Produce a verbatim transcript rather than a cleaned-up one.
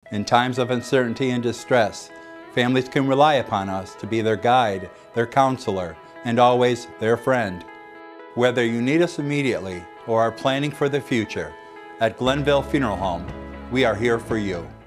In times of uncertainty and distress, families can rely upon us to be their guide, their counselor, and always their friend. Whether you need us immediately or are planning for the future, at Glenville Funeral Home, we are here for you.